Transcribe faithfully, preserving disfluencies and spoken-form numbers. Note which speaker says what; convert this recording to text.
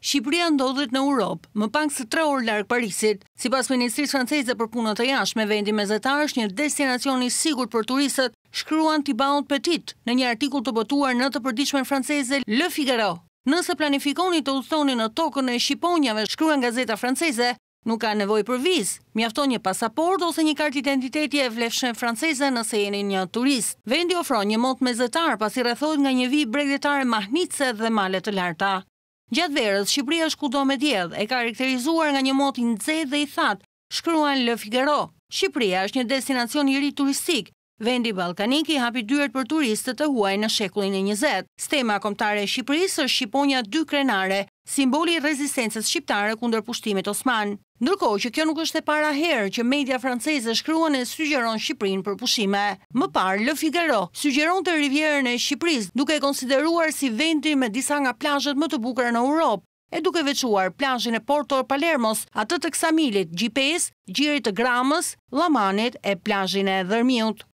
Speaker 1: Shqipëria ndodhet në Europë, më pak se tre orë larg Parisit. Sipas Ministrisë franceze për punët e jashtme, vendi mesatar është një destinacion i sigurt për turistët, shkruan Thibaut Petit në një artikull të botuar në të përditshmen franceze Le Figaro. Nëse planifikoni të udhtoni në tokën e shqiponjave, shkruan gazeta franceze, nuk ka nevojë për vizë, mjafton një pasaport ose një kartë identiteti e vlefshme franceze nëse jeni një turist. Vendi ofron një mot mesatar pasi rrethohet nga një vijë bregdetare mahnice dhe male të larta. Gjatë verës, Shqipëria është kudo me diell, e karakterizuar nga një mot i nxehtë dhe i thatë, shkruan Le Figaro. Shqipëria është një destinacion i ri turistik, vendi ballkanik i hapi dyert për turistët e huaj në shekullin e njëzet. Stema kombëtare e Shqipërisë është shqiponja dy krenare, simboli i rezistencës shqiptare kundër pushtimit osman. Ndërkohë që kjo nuk është e para herë që media franceze shkruan e sugjeron Shqipërinë për pushime. Më parë, Le Figaro sugjeronte rivjerën e Shqipërisë, duke e konsideruar si vendi me disa nga plazhet më të bukura në Europë, e duke veçuar plazhin e Porto Palermos, atë të Ksamilit, Gjipes, Gjirit të Gramës, Llamanit e plazhin e Dërmiut.